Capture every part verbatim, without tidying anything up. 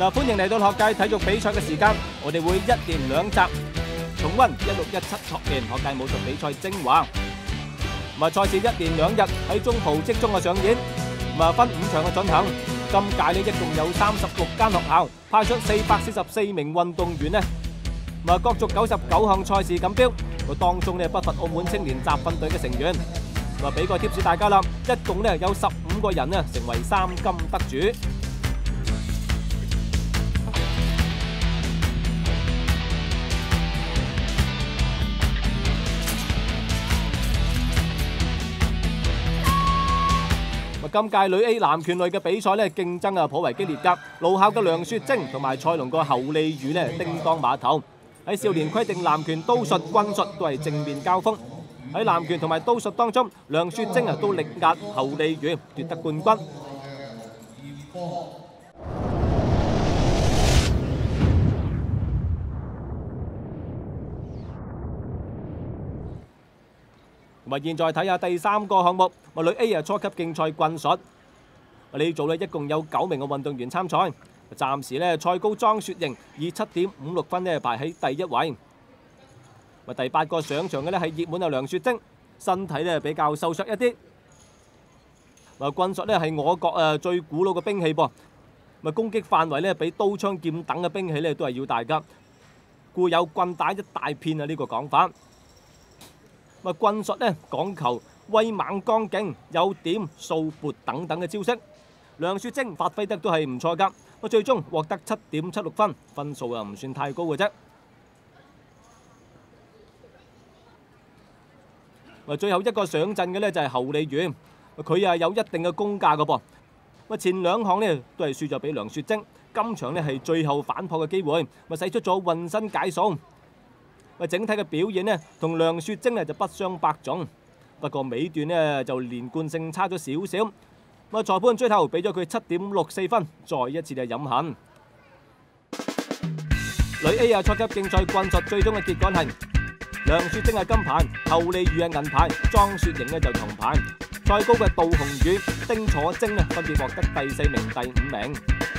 嗱，歡迎嚟到學界體育比賽嘅時間，我哋會一連兩集重溫一六一七學年學界武術比賽精華。咁啊，賽事一連兩日喺中葡職中嘅上演，咁啊分五場嘅進行。今屆呢，一共有三十六間學校派出四百四十四名運動員呢，咁啊角逐九十九項賽事錦標。個當中呢，不乏澳門青年集訓隊嘅成員。咁啊，俾個貼士大家啦，一共呢有十五個人呢成為三金得主。今屆女 A 男拳類嘅比賽咧，競爭啊頗為激烈㗎。路校嘅梁雪晶同埋賽龍個侯麗宇咧，叮當馬頭。喺少年規定南拳、刀術、棍術都係正面交鋒。喺南拳同埋刀術當中，梁雪晶啊都力壓侯麗宇奪得冠軍。咁啊，現在睇下第三個項目，女 A 啊初級競賽棍術。呢組咧一共有九名嘅運動員參賽，暫時咧賽高莊雪瑩以七點五六分咧排喺第一位。第八個上場嘅咧係熱門啊梁雪晶，身體咧比較瘦削一啲。棍術咧係我國誒最古老嘅兵器噃，咪攻擊範圍咧比刀槍劍等嘅兵器咧都係要大㗎，故有棍打一大片啊呢個講法。咪棍術咧講求威猛剛勁、有點、掃撥等等嘅招式，梁雪晶發揮得都係唔錯㗎。我最終獲得七點七六分，分數啊唔算太高嘅啫。咪最後一個上陣嘅咧就係侯麗宇，佢啊有一定嘅功架㗎噃。咪前兩項呢都係輸咗俾梁雪晶，今場呢係最後反撲嘅機會，咪使出咗渾身解數。咪整體嘅表現呢同梁雪晶呢就不相伯仲，不過尾段呢就連貫性差咗少少。咁裁判最後俾咗佢七點六四分，再一次嘅飲恨。女 A 啊初級競賽棍術最終嘅結果係梁雪晶係金牌，侯麗宇係銀牌，莊雪瑩呢就銅牌。賽高嘅杜紅宇、丁楚晶呢分別獲得第四名、第五名。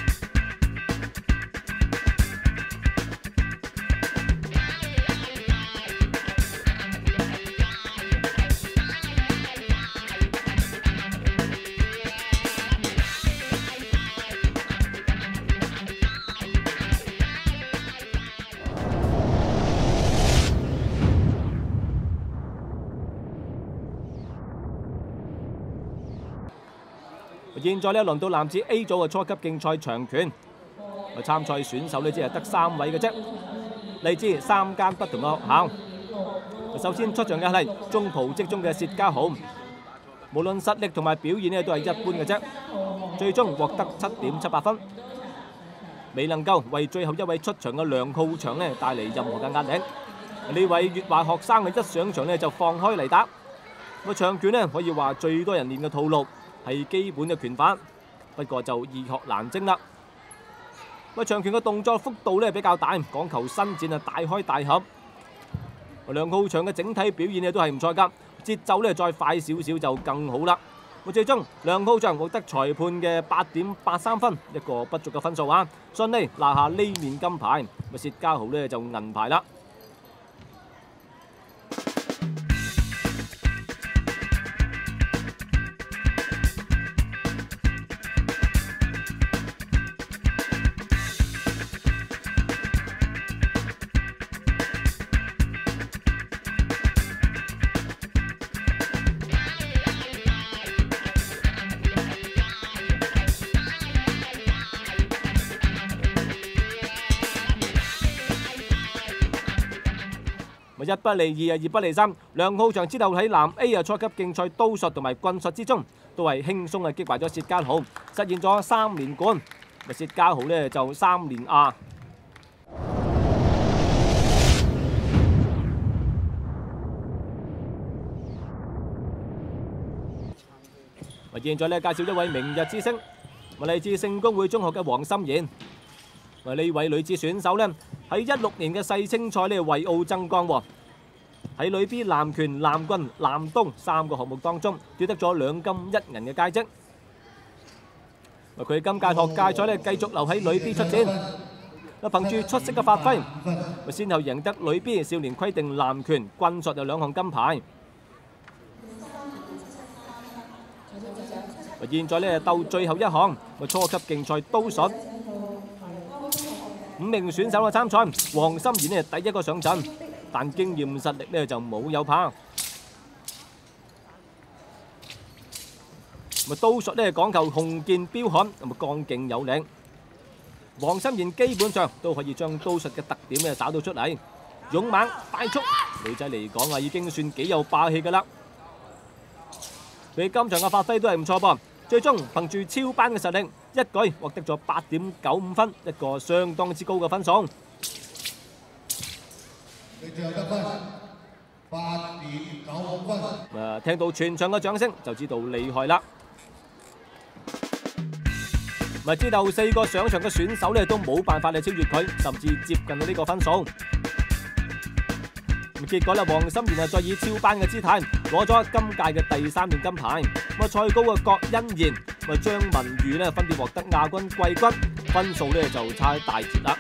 現在呢輪到男子 A 組嘅初級競賽長拳，參賽選手呢只係得三位嘅啫，嚟自三間不同嘅學校。首先出場嘅係中葡職中嘅薛家豪，無論實力同埋表現呢都係一般嘅啫，最終獲得七點七八分，未能夠為最後一位出場嘅梁浩翔呢帶嚟任何嘅壓力。呢位粵華學生嘅一上場呢就放開嚟打，咁長拳呢可以話最多人練嘅套路。係基本嘅拳法，不過就易學難精啦。咁長拳嘅動作幅度咧比較大，講求伸展啊大開大合。梁浩翔嘅整體表現咧都係唔錯㗎，節奏咧再快少少就更好啦。咁最終梁浩翔獲得裁判嘅八點八三分，一個不俗嘅分數啊，順利拿下呢面金牌。咁薛家豪咧就銀牌啦。一不離二啊，二不離三。梁浩翔之後喺男 A 啊初級競賽刀術同埋棍術之中，都係輕鬆嘅擊敗咗薛家豪，實現咗三連冠。咪薛家豪呢就三連亞。咪現在呢介紹一位明日之星，咪嚟自聖公會中學嘅黃心妍。咪呢位女子選手呢喺一六年嘅世青賽呢為澳爭光喎。喺女 B 南拳、南棍、南刀三個項目當中奪得咗兩金一銀嘅佳績。 佢今屆學界賽咧繼續留喺女 B 出戰，憑住出色嘅發揮，先後贏得女 B 少年規定南拳、棍術有兩項金牌。現在咧鬥最後一項，初級競賽刀術。五名選手嘅參賽，黃心妍咧第一個上陣，但經驗實力咧就冇有怕。刀術咧講求雄健彪悍，同埋剛勁有力。黃心妍基本上都可以將刀術嘅特點咧找到出嚟，勇猛快速，女仔嚟講啊已經算幾有霸氣㗎啦。佢今場嘅發揮都係唔錯噃，最終憑住超班嘅實力，一舉獲得咗八點九五分，一個相當之高嘅分數。 你最後得分八點九五分。 誒，聽到全場嘅掌聲就知道厲害啦。咪知道四個上場嘅選手咧都冇辦法嚟超越佢，甚至接近到呢個分數。結果咧，黃心妍啊再以超班嘅姿態攞咗今屆嘅第三面金牌。咁啊，賽高嘅郭欣妍、咪張文宇咧分別獲得亞軍、季軍，分數咧就差大截啦。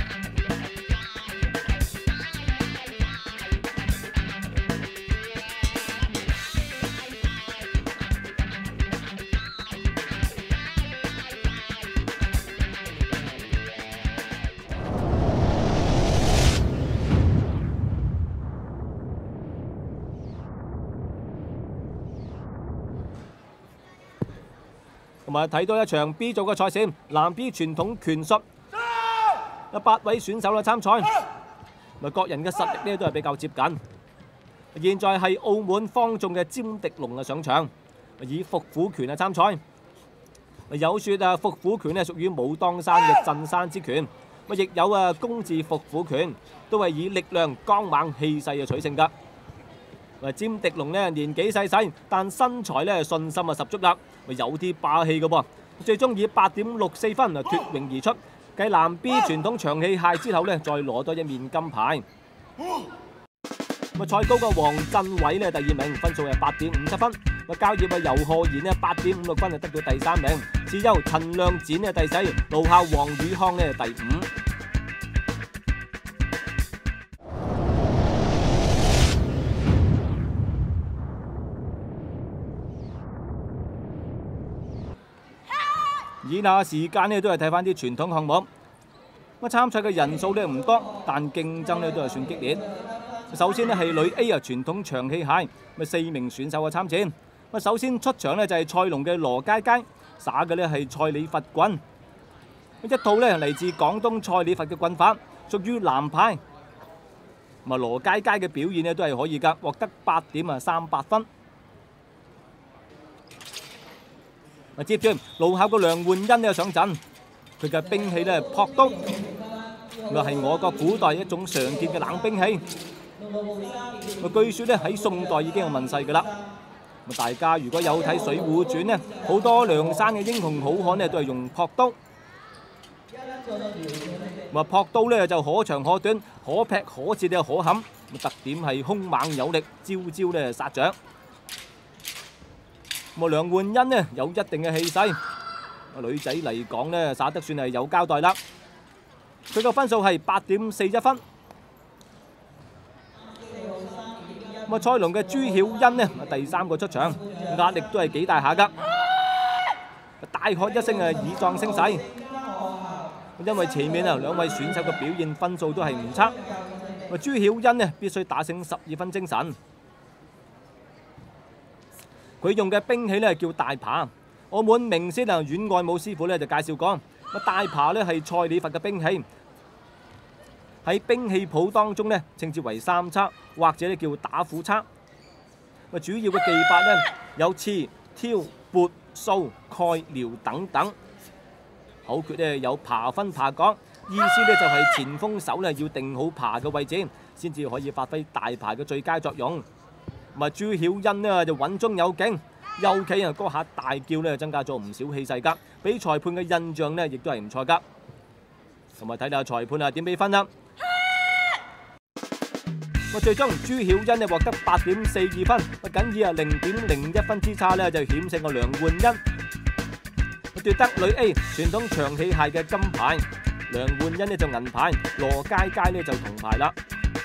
同埋睇到一場 B 組嘅賽事，男 B 傳統拳術，有八位選手啦參賽，咪各人嘅實力咧都係比較接近。現在係澳門方眾嘅詹迪龍啊上場，以伏虎拳啊參賽。有説啊，伏虎拳咧屬於武當山嘅鎮山之拳，亦有啊公字伏虎拳，都係以力量、剛猛、氣勢啊取勝㗎。詹迪龍咧年紀細細，但身材咧信心啊十足啦，有啲霸氣嘅噃。最終以八點六四分啊脫穎而出，繼男 B 傳統長器械之後咧，再攞多一面金牌。咁賽高嘅黃振偉咧第二名，分數係八點五七分。咁交業嘅游賀賢咧八點五六分就得到第三名，次優陳亮展咧第四，路校黃宇康咧第五。以下時間咧都係睇翻啲傳統項目。咁參賽嘅人數咧唔多，但競爭咧都係算激烈。首先咧係女 A 啊傳統長器械，咁四名選手嘅參戰。咁首先出場咧就係賽龍嘅羅佳佳，耍嘅咧係蔡李佛棍。一套咧嚟自廣東蔡李佛嘅棍法，屬於南派。咁啊羅佳佳嘅表現咧都係可以㗎，獲得八點啊三八分。接住路考嘅梁煥欣咧上陣，佢嘅兵器咧係朴刀，咁係我國古代一種常見嘅冷兵器。據說咧喺宋代已經有問世㗎啦。大家如果有睇《水滸傳》咧，好多梁山嘅英雄好漢咧都係用朴刀。咁朴刀咧就可長可短，可劈可折又可砍，特點係兇猛有力，招招咧殺着。咁梁煥欣呢有一定嘅氣勢，女仔嚟講呢耍得算係有交代啦。佢個分數係八點四一分。咁啊，賽龍嘅朱曉欣呢第三個出場，壓力都係幾大下㗎。大喝一聲啊，以壯聲勢。因為前面啊兩位選手嘅表現分數都係唔差，咁朱曉欣呢必須打醒十二分精神。佢用嘅兵器咧叫大耙，澳門名師啊阮愛武師傅咧就介紹過，大耙咧係蔡李佛嘅兵器，喺兵器譜當中咧稱之為三叉，或者咧叫打虎叉。主要嘅技法咧有刺、挑、撥、掃、蓋、撩等等。口訣咧有耙分耙角，意思咧就係前鋒手咧要定好耙嘅位置，先至可以發揮大耙嘅最佳作用。咁啊，朱曉欣呢就穩中有勁，尤其啊嗰下大叫咧增加咗唔少氣勢㗎，俾裁判嘅印象呢亦都係唔錯㗎。同埋睇下裁判啊點俾分啦。咁最終朱曉欣呢獲得八點四二分，僅以啊零點零一分之差咧就險勝個梁煥欣。 奪得女 A 傳統長器械嘅金牌，梁煥欣呢就銀牌，羅佳佳呢就銅牌啦。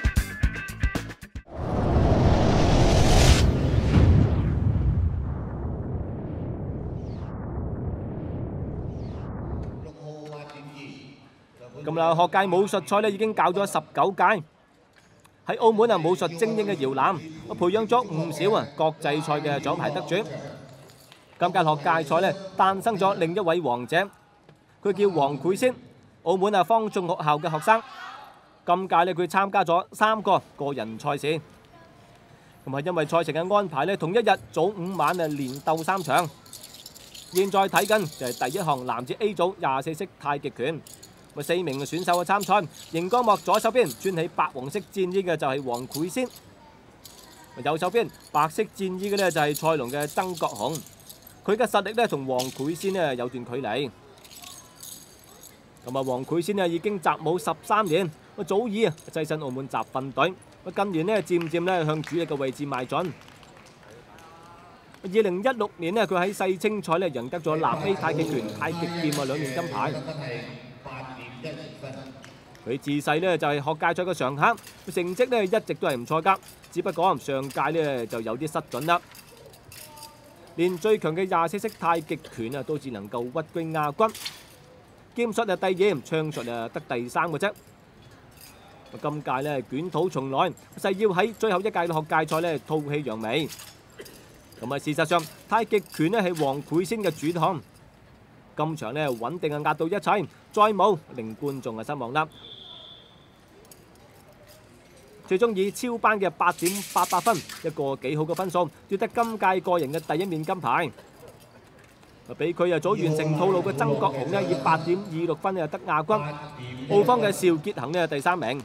咁啦，學界武術賽呢已經教咗十九屆，喺澳門啊武術精英嘅搖籃，培養咗唔少啊國際賽嘅獎牌得主。今屆學界賽呢誕生咗另一位王者，佢叫黃繪仙，澳門啊方中學校嘅學生。今屆呢佢參加咗三個個人賽事，咁啊因為賽程嘅安排呢，同一日早午晚啊連鬥三場。現在睇緊就係第一項男子 A 組廿四式太極拳。四名選手嘅參賽，熒光幕左手邊穿起白黃色戰衣嘅就係黃繪仙，右手邊白色戰衣嘅呢就係賽龍嘅曾國雄。佢嘅實力呢同黃繪仙呢有段距離。咁啊，黃繪仙呢已經習武十三年，早已躋身澳門集訓隊。近年呢漸漸呢向主力嘅位置邁進。二零一六年呢，佢喺世青賽呢贏得咗南 A 太極拳、太極劍啊兩面金牌。佢自細呢就係學界賽嘅常客，成績呢一直都係唔錯㗎，只不過上屆呢就有啲失準啦。連最強嘅廿四式太極拳啊都只能夠屈居亞軍，劍術啊第二，槍術啊得第三嘅啫。今屆呢捲土重來，誓要喺最後一屆嘅學界賽呢吐氣揚眉。咁啊，事實上太極拳呢係黃繪仙嘅主項。今場呢穩定啊壓到一切，再冇令觀眾啊失望啦。最終以超班嘅八點八八分，一個幾好嘅分數，奪得今屆個人嘅第一面金牌。比佢啊早完成套路嘅曾國雄呢，以八點二六分啊得亞軍。澳方嘅邵傑恒呢第三名。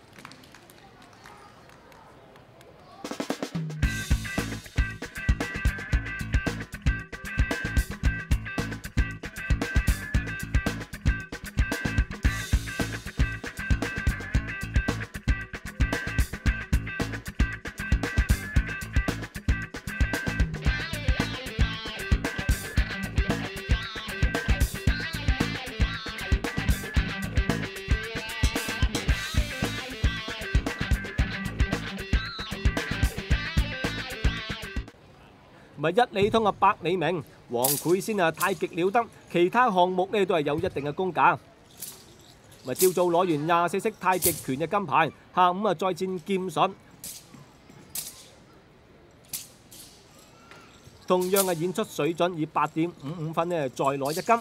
咪一理通啊百理明，黃繪仙啊太極了得，其他項目呢都係有一定嘅功架。咪朝早攞完廿四式太極拳嘅金牌，下午啊再戰劍術，同樣係演出水準，以八點五五分呢再攞一金。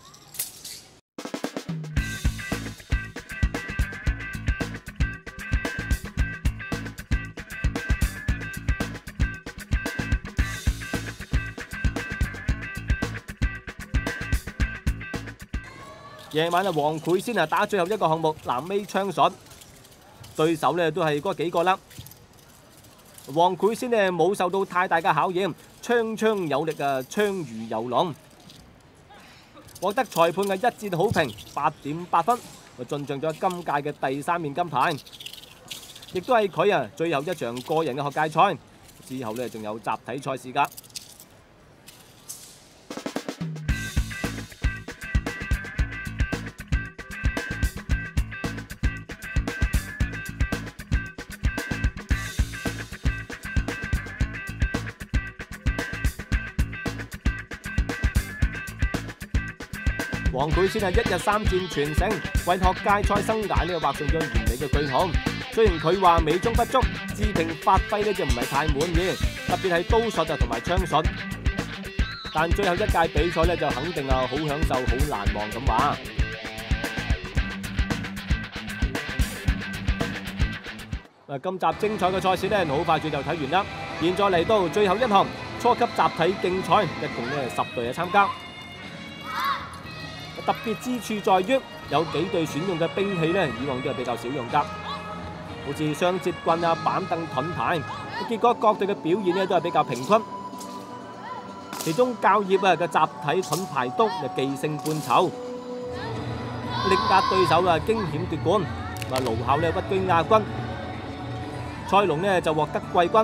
夜晚啊，黃繪仙啊打最後一個項目南 A 槍術，對手呢都係嗰幾個啦。黃繪仙呢冇受到太大嘅考驗，槍槍有力啊，槍如游龍，獲得裁判嘅一致好評，八點八分，進帳咗今屆嘅第三面金牌，亦都係佢啊最後一場個人嘅學界賽，之後呢仲有集體賽事㗎。黃繪仙係一日三戰全勝，為學界賽生涯呢畫上咗完美嘅句號。雖然佢話美中不足，自評發揮呢就唔係太滿意，特別係刀術啊同埋槍術。但最後一屆比賽呢就肯定啊好享受、好難忘咁話。嗱，今集精彩嘅賽事呢好快脆就睇完啦。現在嚟到最後一項初級集體競賽，一共呢十隊嘅參加。特別之處在於有幾隊選用嘅兵器呢，以往都係比較少用㗎，好似雙節棍啊、板凳、盾牌。結果各隊嘅表現呢都係比較平均。其中教業啊嘅集體盾牌刀就技勝半籌，力壓對手啊驚險奪冠。話勞效呢屈居亞軍，賽龍呢就獲得季軍。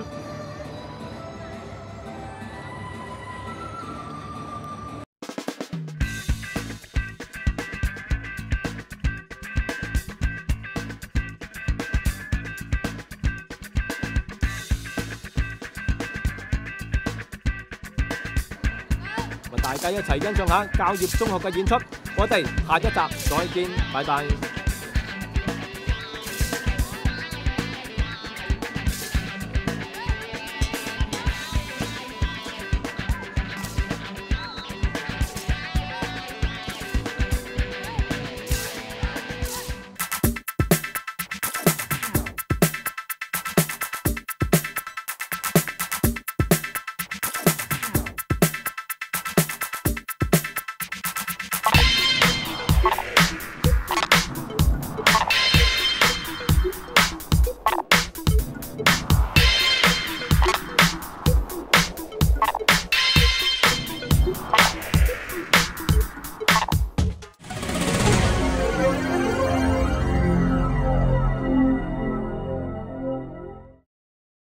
大家一齊欣賞下教業中學嘅演出。我哋下一集再見，拜拜。